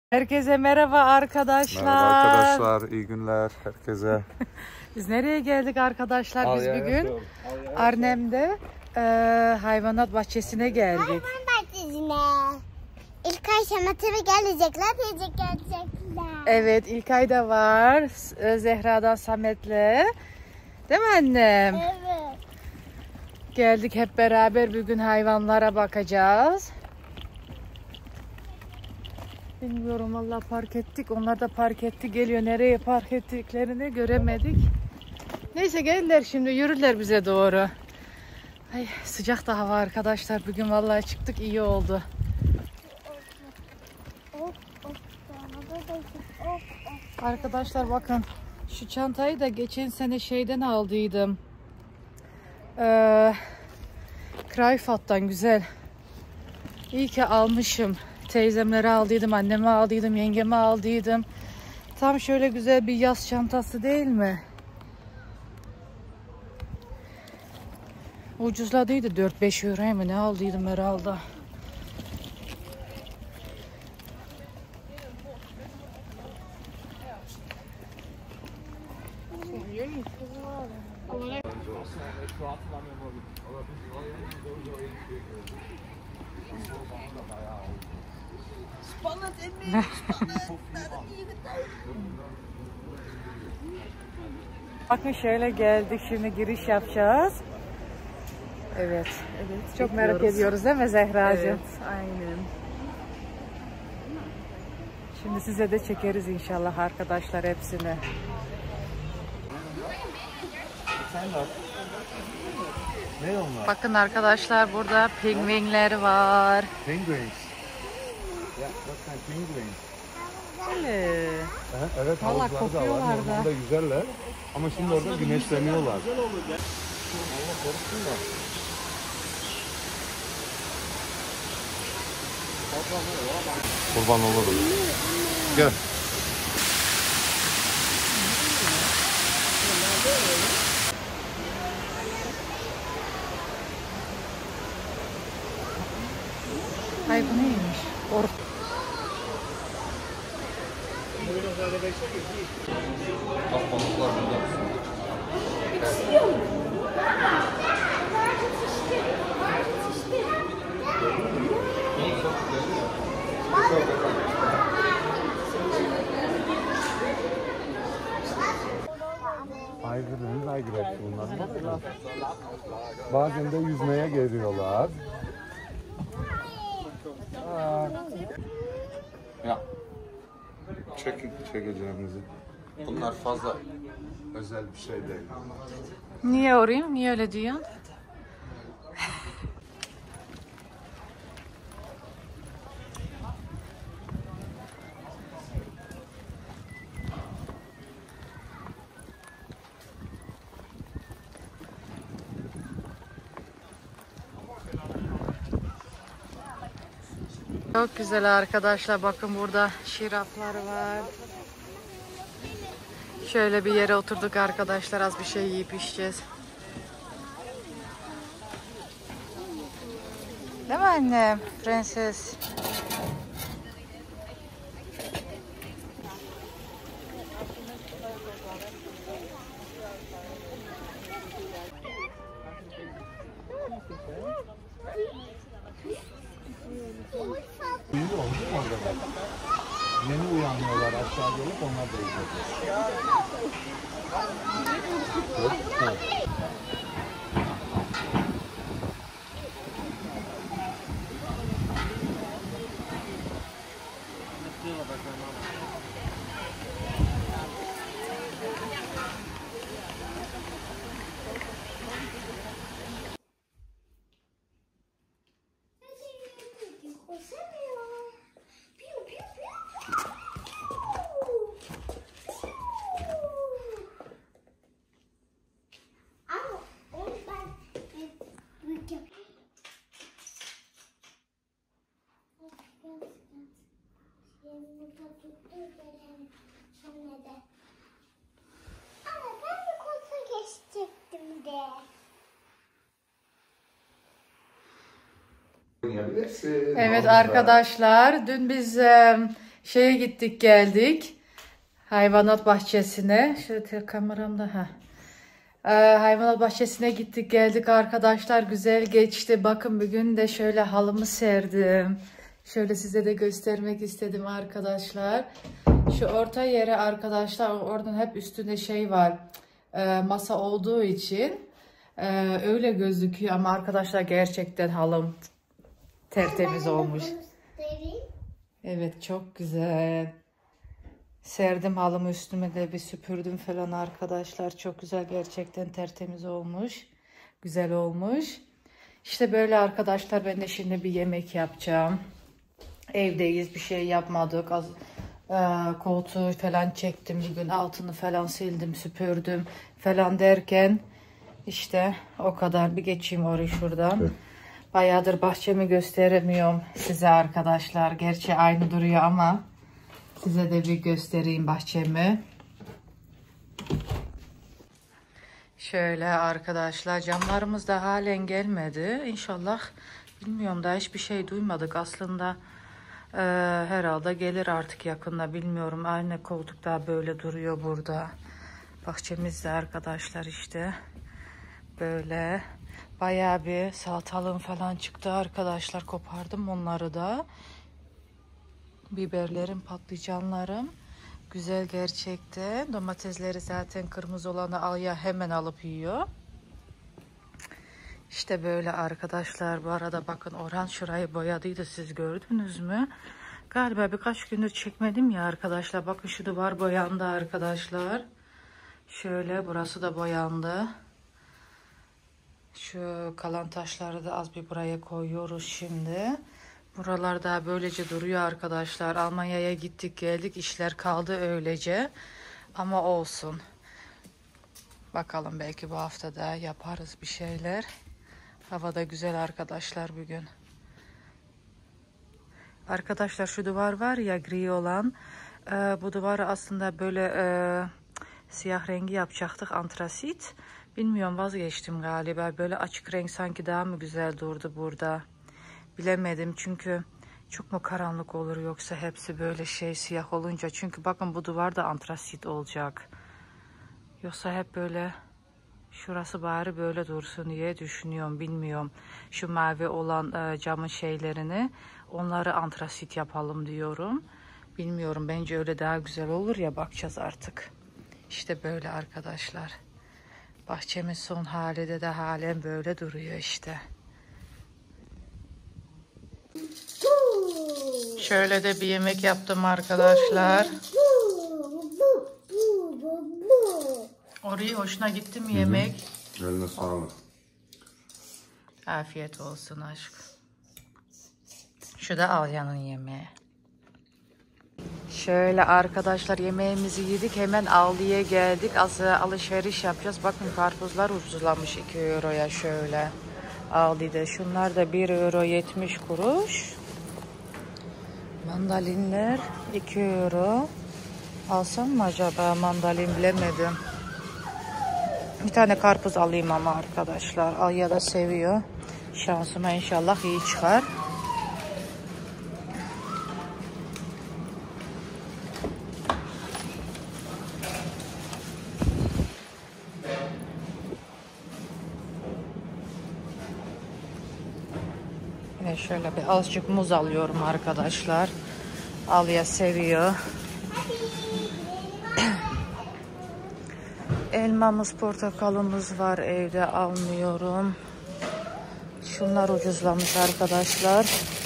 Herkese merhaba arkadaşlar. Merhaba arkadaşlar, iyi günler herkese. Biz nereye geldik arkadaşlar? Biz bugün Arnhem'de hayvanat bahçesine geldik. Hayvan bahçesine. İlkay Şamatır'a gelecekler, gelecekler. Evet, İlkay da var. Zehra'dan Samet'le. Değil mi annem? Evet. Geldik hep beraber bugün hayvanlara bakacağız. Bilmiyorum vallahi park ettik. Onlar da park etti. Geliyor. Nereye park ettiklerini göremedik. Neyse gelirler şimdi. Yürürler bize doğru. Ay, sıcak da hava arkadaşlar. Bugün vallahi çıktık. İyi oldu. Arkadaşlar bakın. Şu çantayı da geçen sene şeyden aldıydım. Krayfat'tan güzel. İyi ki almışım. Teyzemlere aldıydım, anneme aldıydım, yengeme aldıydım. Tam şöyle güzel bir yaz çantası değil mi? Ucuzladıydı, 4-5 euroya mı ne aldıydım herhalde. Bakın şöyle geldik, şimdi giriş yapacağız. Evet, çok merak ediyoruz değil mi Zehracığım? Evet, aynen. Şimdi size de çekeriz inşallah arkadaşlar hepsini. Ne onlar? Bakın arkadaşlar burada pingvinler var. Penguins. Ya bakın penguins. Öyle. Evet, Vallahi havuzları da var. kokuyorlar da. Normalde güzeller. Ama şimdi orada güneşleniyorlar. Allah korusun da. Kurban olurum. Gel. Ay bu neymiş? Aygırın, aygır hepsi bunlar. Bazen de yüzmeye geliyorlar. Ya. Çekin çekeceğimizi. Bunlar fazla özel bir şey değil. Niye orayım? Niye öyle diyorsun? Çok güzel arkadaşlar. Bakın burada şiraflar var. Şöyle bir yere oturduk arkadaşlar. Az bir şey yiyip içeceğiz. Değil mi annem? Prenses. İyi oldu mu orada bak? Yeni uyanıyorlar aşağı gelip onlar da izleyecek. Ama ben bir kursa geçecektim de. Evet arkadaşlar, dün biz Şeye gittik geldik. Hayvanat bahçesine. Şöyle kameramda. Hayvanat bahçesine gittik geldik arkadaşlar. Güzel geçti. Bakın bugün de şöyle halımı serdim. Şöyle size de göstermek istedim arkadaşlar. Şu orta yere arkadaşlar, oradan hep üstünde şey var. Masa olduğu için öyle gözüküyor ama arkadaşlar gerçekten halım tertemiz olmuş. Evet, çok güzel. Serdim halımı, üstüme de bir süpürdüm falan arkadaşlar. Çok güzel, gerçekten tertemiz olmuş. Güzel olmuş. İşte böyle arkadaşlar, ben de şimdi bir yemek yapacağım. Evdeyiz, bir şey yapmadık. Koltuğu falan çektim. Bugün altını falan sildim, süpürdüm falan derken işte o kadar. Bir geçeyim orayı şuradan. Evet. Bayağıdır bahçemi gösteremiyorum size arkadaşlar. Gerçi aynı duruyor ama size de bir göstereyim bahçemi. Şöyle arkadaşlar, camlarımız da halen gelmedi. İnşallah, bilmiyorum, daha hiçbir şey duymadık. Aslında herhalde gelir artık yakında, bilmiyorum. Aynı koltuk daha böyle duruyor burada. Bahçemizde arkadaşlar işte böyle bayağı bir salatalığım falan çıktı arkadaşlar. Kopardım onları da. Biberlerim, patlıcanlarım güzel gerçekten. Domatesleri zaten kırmızı olanı Alya hemen alıp yiyor. İşte böyle arkadaşlar. Bu arada bakın, Orhan şurayı boyadıydı, siz gördünüz mü? Galiba birkaç gündür çekmedim ya arkadaşlar. Bakın şu duvar boyandı arkadaşlar. Şöyle burası da boyandı. Şu kalan taşları da az bir buraya koyuyoruz şimdi. Buralar daha böylece duruyor arkadaşlar. Almanya'ya gittik geldik, işler kaldı öylece. Ama olsun. Bakalım, belki bu hafta da yaparız bir şeyler. Hava da güzel arkadaşlar bugün. Arkadaşlar şu duvar var ya, gri olan. Bu duvarı aslında böyle siyah rengi yapacaktık, antrasit. Bilmiyorum, vazgeçtim galiba. Böyle açık renk sanki daha mı güzel durdu burada. Bilemedim, çünkü çok mu karanlık olur yoksa hepsi böyle şey siyah olunca. Çünkü bakın, bu duvar da antrasit olacak. Yoksa hep böyle şurası bari böyle dursun diye düşünüyorum, bilmiyorum. Şu mavi olan camın şeylerini, onları antrasit yapalım diyorum. Bilmiyorum, bence öyle daha güzel olur ya, bakacağız artık. İşte böyle arkadaşlar. Bahçemin son hali de halen böyle duruyor işte. Şöyle de bir yemek yaptım arkadaşlar. Oraya hoşuna gitti mi yemek? Eline sağlık. Afiyet olsun aşk. Şu da Alya'nın yemeği. Şöyle arkadaşlar, yemeğimizi yedik, hemen Aldi'ye geldik. Az alışveriş yapacağız. Bakın, karpuzlar ucuzlamış 2 euroya şöyle. Aldi'de şunlar da 1 euro 70 kuruş. Mandalinler 2 euro. Alsam mı acaba mandalin, bilemedim. Bir tane karpuz alayım ama arkadaşlar. Alya da seviyor. Şansıma inşallah iyi çıkar. Ve şöyle bir azıcık muz alıyorum arkadaşlar. Alya seviyor. Elmamız, portakalımız var evde, almıyorum. Şunlar ucuzlamış arkadaşlar.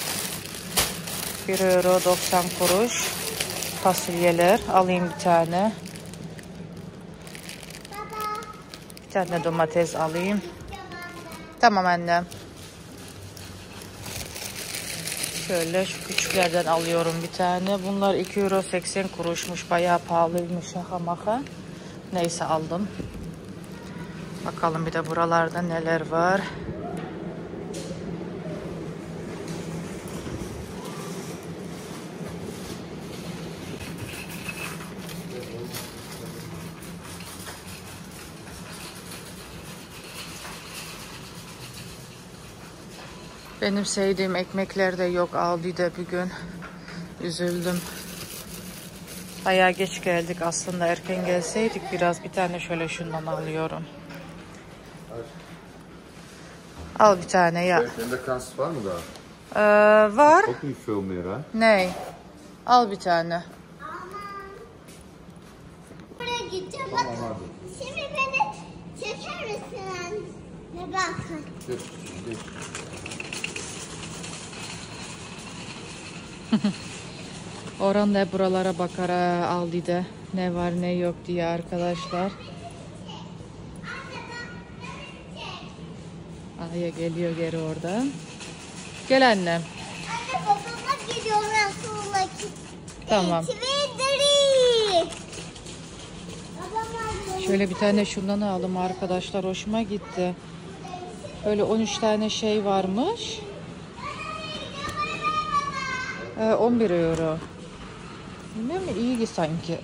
1 euro 90 kuruş. Fasulyeler alayım bir tane. Bir tane domates alayım. Tamam annem. Şöyle şu küçüklerden alıyorum bir tane. Bunlar 2 euro 80 kuruşmuş. Bayağı pahalıymış, şaka maka. Neyse, aldım. Bakalım bir de buralarda neler var. Benim sevdiğim ekmekler de yok Aldi'de bugün. Üzüldüm. Bayağı geç geldik. Aslında erken gelseydik biraz, bir tane şöyle şundan alıyorum. Al bir tane ya. Sende kas var mı daha? Var. Çok iyi film ya. Ney? Al bir tane. Buraya gideceğim. Bak. Şimdi beni çeker misin? Ne bakın. Geç. Orhan da buralara bakar Aldi'de. Ne var ne yok diye arkadaşlar. Aya geliyor geri oradan. Gel annem. Anne babama gidiyorlar sonra. Tamam. Şöyle bir tane şundan aldım arkadaşlar. Hoşuma gitti. Böyle 13 tane şey varmış. 11 euro. Bilmiyorum, iyi sanki.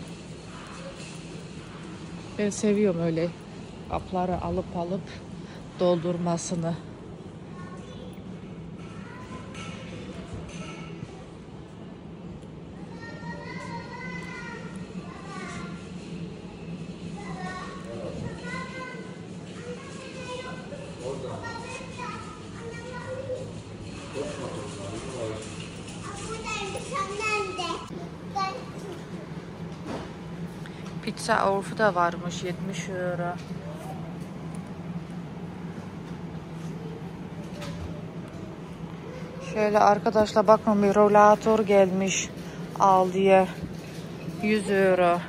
Ben seviyorum öyle kapları alıp doldurmasını. Pizza avrufu da varmış, 70 euro. Şöyle arkadaşlar bakın, bir rollator gelmiş Aldi'ye, 100 euro.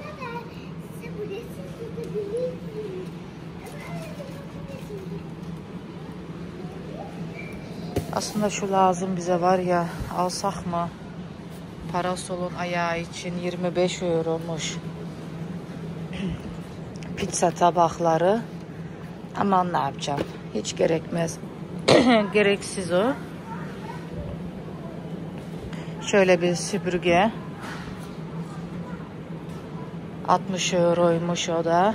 Aslında şu lazım bize, var ya, alsak mı? Parasolun ayağı için 25 euromuş. Pizza tabakları. Aman ne yapacağım? Hiç gerekmez. Gereksiz o. Şöyle bir süpürge. 60 euroymuş o da.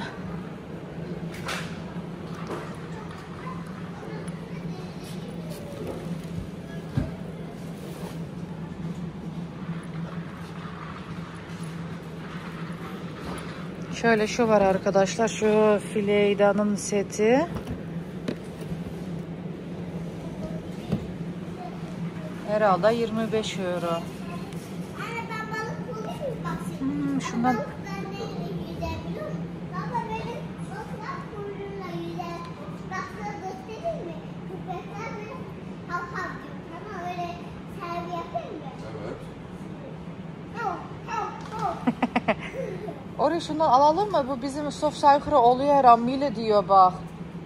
Şöyle şu var arkadaşlar, şu Fileyda'nın seti. Herhalde 25 euro. Anne ben balık bulayım mı? Bak şimdi. Şundan Ben de yüzebiliyor muyum? Baba benim balıklar kuyruğuna yüzer. Bak sana göstereyim mi? Köpekler böyle hav hav diyor. Tamam, öyle servi yapayım mı? Evet. Hav hav hav. oraya şundan alalım mı? Bu bizim soft saykırı oluyor her an. Mile diyor bak.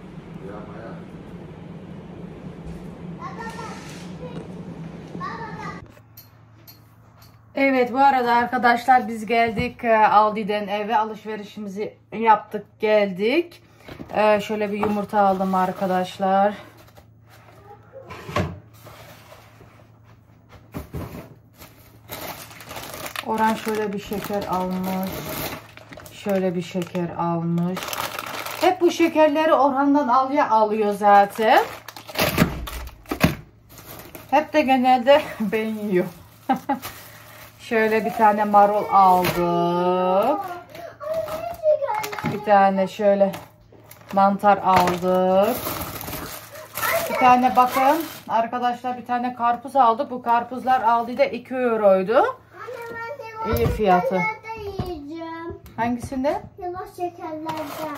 Evet, bu arada arkadaşlar biz geldik Aldi'den eve, alışverişimizi yaptık, geldik. Şöyle bir yumurta aldım arkadaşlar. Orhan şöyle bir şeker almış. Şöyle bir şeker almış. Hep bu şekerleri Orhan'dan alıyor zaten. Hep de genelde ben yiyorum. Şöyle bir tane marul aldık. Bir tane şöyle mantar aldık. Bir tane bakın arkadaşlar, bir tane karpuz aldık. Bu karpuzlar Aldi'de 2 euroydu. İyi fiyatı. Hangisinde? Yavaş şekerlerden.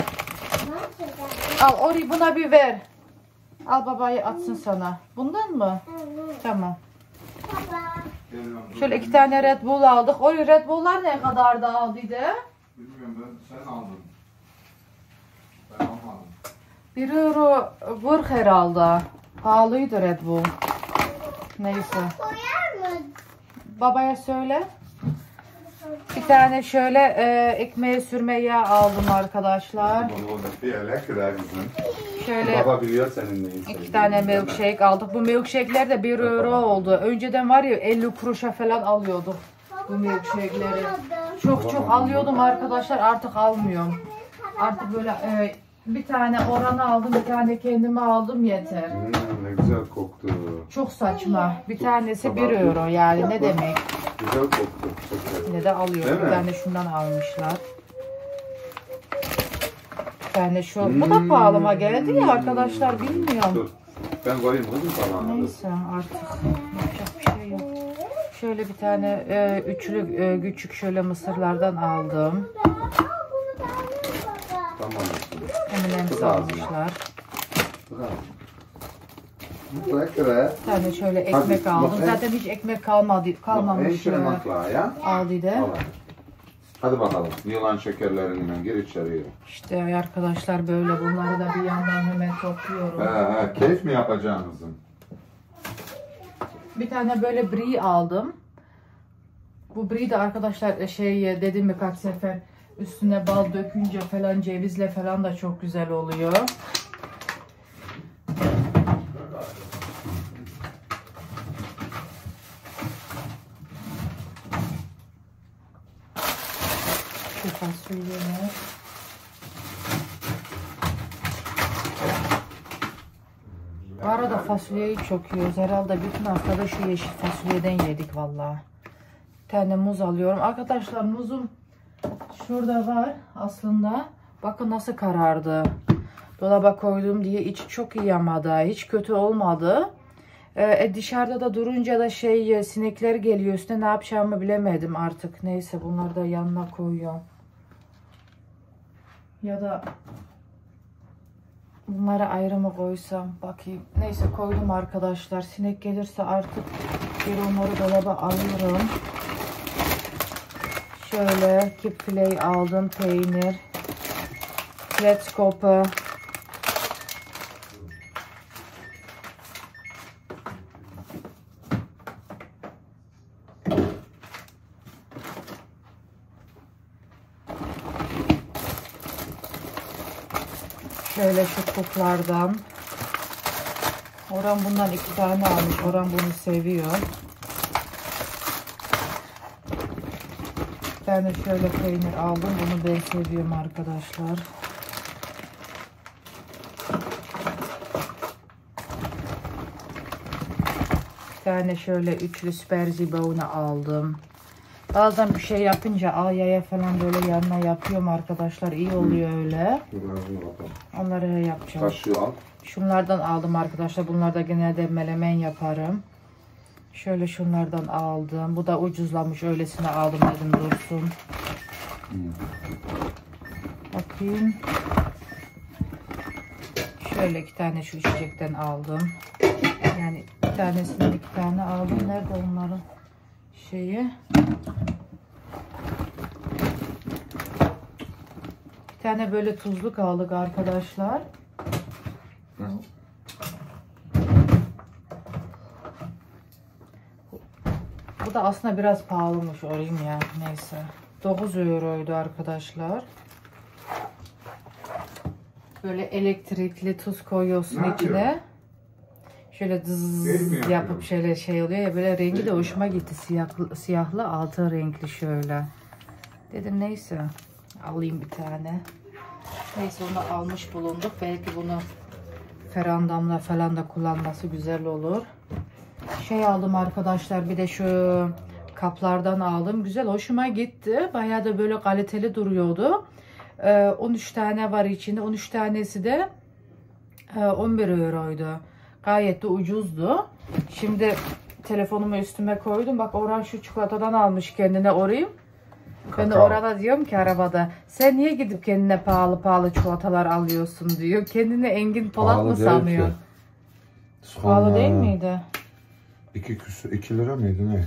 Al orayı, buna bir ver. Al, babayı atsın sana. Bundan mı? Evet. Tamam. Baba. Şöyle 2 tane Red Bull aldık. O Red Bull'lar ne kadardı Aldi'de? Bilmiyorum, sen aldın. Ben almadım. 1 euro vur herhalde. Pahalıydı Red Bull. Neyse. Koyar mı? Babaya söyle. Bir tane şöyle ekmeğe sürme yağ aldım arkadaşlar. Lekker hè, kızım. Şöyle Baba biliyor senin neyin 2 sevdiğini. tane milkshake aldık. Bu milkshake'ler de 1 euro oldu. Önceden var ya 50 kuruşa falan alıyorduk bu milkshake'leri. Çok alıyordum arkadaşlar, artık almıyorum. Artık böyle bir tane Orhan'a aldım, bir tane kendime aldım, yeter. Ne güzel koktu. Çok saçma. Bir tanesi 1 euro, yani ne demek? Güzel koktu. Yine de alıyor. Değil Bir mi? tane şundan almışlar. Bir tane şu. Bu da pahalıma geldi ya arkadaşlar, bilmiyorum. Dur. Ben koyayım kızım falan. Neyse artık yapacak bir şey yok. Şöyle bir tane üçlü küçük şöyle mısırlardan aldım. Tamam. M&M's almışlar. Bırak. Bir tane şöyle ekmek Hadi, aldım. bak, Zaten hiç ekmek kalmamış. Aldi'de. Hadi bakalım. Yılan şekerlerinden gir içeriye. İşte arkadaşlar böyle, bunları da bir yandan hemen topluyorum. Keyif mi yapacaksınızın? Bir tane böyle brie aldım. Bu brie de arkadaşlar dedim birkaç sefer, üstüne bal dökünce falan, cevizle falan da çok güzel oluyor. Şu fasulyeler. Bu arada fasulyeyi çok yiyoruz. Herhalde bütün haftada şu yeşil fasulyeden yedik vallahi. Bir tane muz alıyorum. Arkadaşlar muzum şurada var aslında. Bakın nasıl karardı. Dolaba koydum diye içi çok iyi ama da hiç kötü olmadı. Dışarıda da durunca da sinekler geliyor üstüne, ne yapacağımı bilemedim artık. Neyse bunları da yanına koyuyorum. Ya da bunları ayrı mı koysam bakayım. Neyse koydum arkadaşlar. Sinek gelirse artık bir onları dolaba alıyorum. Şöyle Keep Fillet aldım, peynir. Fletskopu. Şöyle şu kuplardan. Orhan bundan 2 tane almış. Orhan bunu seviyor. Ben de şöyle peynir aldım. Bunu ben seviyorum arkadaşlar. Bir tane şöyle üçlü Sperzibaun'u aldım. Bazen bir şey yapınca Alya'ya falan böyle yanına yapıyorum arkadaşlar. İyi oluyor öyle. Onları yapacağım. Kaşığı al. Şunlardan aldım arkadaşlar. Bunlarda genelde melemen yaparım. Şöyle şunlardan aldım. Bu da ucuzlamış. Öylesine aldım dedim dursun. Bakayım. Şöyle 2 tane şu içecekten aldım. Yani bir tanesinden 2 tane aldım. Nerede onların şeyi? Bir tane böyle tuzluk aldık arkadaşlar. Bu da aslında biraz pahalımış orayım ya. Neyse. 9 euroydu arkadaşlar. Böyle elektrikli tuz koyuyorsun içine. Şöyle zzz yapıp şöyle oluyor ya, böyle rengi de hoşuma gitti. Siyahlı altın renkli şöyle. Dedim neyse alayım bir tane. Neyse onu almış bulunduk. Belki bunu ferandamla falan da kullanması güzel olur. Aldım arkadaşlar, bir de şu kaplardan aldım. Güzel, hoşuma gitti. Bayağı da böyle kaliteli duruyordu. 13 tane var içinde. 13 tanesi de 11 euroydu. Gayet de ucuzdu. Şimdi telefonumu üstüme koydum. Bak Orhan şu çikolatadan almış kendine orayım. Ben de Orhan'a diyorum ki arabada, sen niye gidip kendine pahalı çikolatalar alıyorsun diyor. Kendine Engin Polat mı sanıyor? Pahalı değil miydi? 2 lira mıydı ne?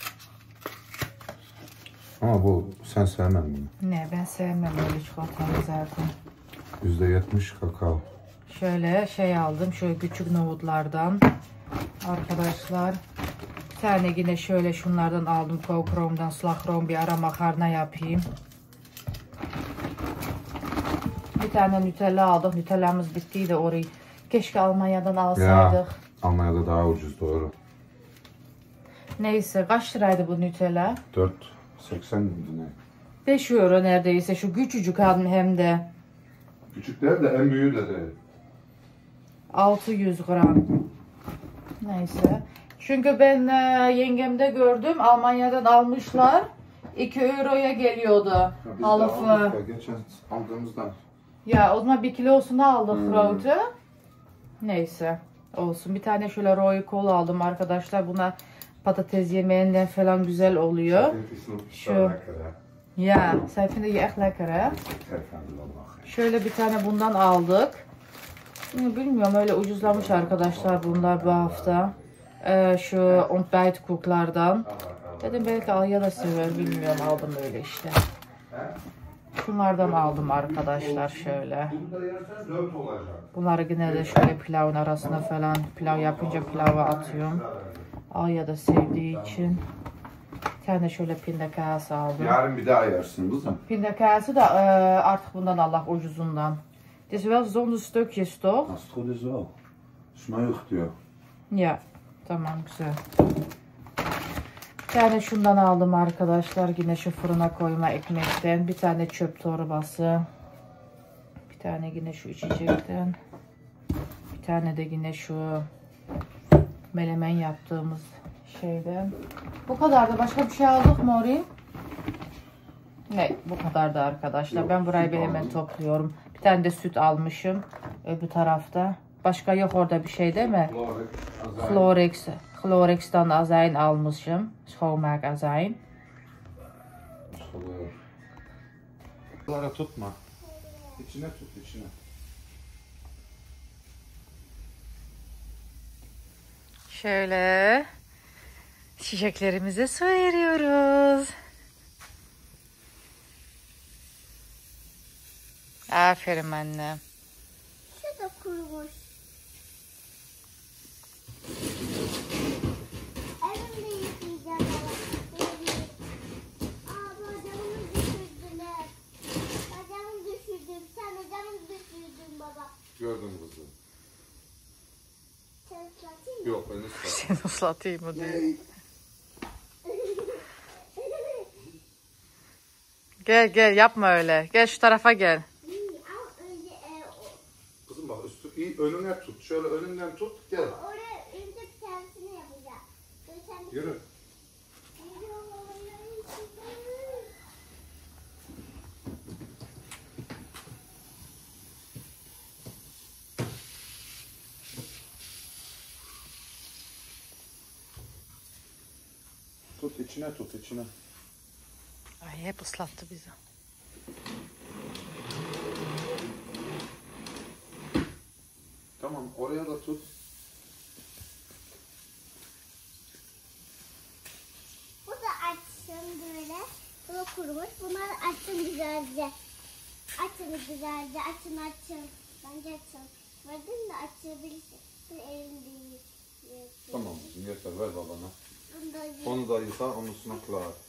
Ama bu sen sevmem bunu. Ne, ben sevmem öyle çikolatayı zaten. %70 kakao. Şöyle aldım. Şöyle küçük nohutlardan. Arkadaşlar. Bir tane yine şöyle şunlardan aldım. Kokrom'dan slakrom, bir ara makarna yapayım. Bir tane Nutella aldık. Nutella'mız bittiydi orayı. Keşke Almanya'dan alsaydık. Ya, Almanya'da daha ucuz doğru. Neyse, kaç liraydı bu Nutella? 4.80 miydi ne? 5 euro neredeyse. Şu küçücük hem de. Küçük değil de en büyüğü de değil. 600 gram. Neyse. Çünkü ben yengemde gördüm. Almanya'dan almışlar. 2 euroya geliyordu Biz de halıfı. aldık ya, geçen aldığımızdan. Ya o zaman 1 kilosunu aldık Fraut'u. Neyse olsun. Bir tane şöyle Roy kol aldım arkadaşlar. Buna patates yemeğinden falan güzel oluyor. Şu. Ya, zij vinden die echt lekker hè? Şöyle bir tane bundan aldık. Bilmiyorum öyle ucuzlamış arkadaşlar bunlar bu hafta. Şu ontbijtkoeklardan. Dedim belki Alya da sever bilmiyorum aldım öyle işte. Şunlardan aldım arkadaşlar şöyle. Bunları yine de şöyle pilavın arasına falan pilav yapınca pilava atıyorum. Alya da sevdiği için. Bir tane şöyle pindakaas aldım. Yarın bir daha yersin kızım. Pindakaası da artık bundan Allah ucuzundan. Het is wel zonder stukjes toch? Als het goed is wel. Smeug diyor. Ya tamam güzel. Bir tane şundan aldım arkadaşlar. Yine şu fırına koyma ekmekten. Bir tane çöp torbası. Bir tane yine şu içecekten. Bir tane de yine şu melemen yaptığımız şeyden. Bu kadar da başka bir şey aldık mı oraya? Ne bu kadar da arkadaşlar. Yok, ben burayı bir süt hemen aldım. topluyorum. Bir tane de süt almışım. Öbür tarafta. Başka yok orada bir şey değil mi? Chlorex'tan azijn almışım. Schoonmaak azijn. Bunları tutma. İçine tut, içine. Şöyle çiçeklerimize su veriyoruz. Aferin annem. Şu da kurumuş. Evimde yıkayacağım baba. Bacağımı düşürdüler. Bacağımı düşürdüm. Sen bacağımı düşürdün baba. Gördüm kızım. Sen ıslatayım mı? Yok ben ıslat. Seni ıslatayım mı diye. Gel gel yapma öyle. Gel şu tarafa gel. Ama önce Kızım bak üstü iyi önüne tut. Şöyle önünden tut gel. oraya önce bir tanesini yapacağım. Yürü. Tut içine tut içine. Ay hep ıslattı bizi. Tamam oraya da tut. Bu da açsın böyle. Bu da kurumuş. Bunları açsın güzelce. Açın güzelce. Açın açın. Bence açın. Gördün mü açabilirsin. Bu elinde Tamam kızım yeter ver babana. Bunu da Onu da yıka onun üstüne klar.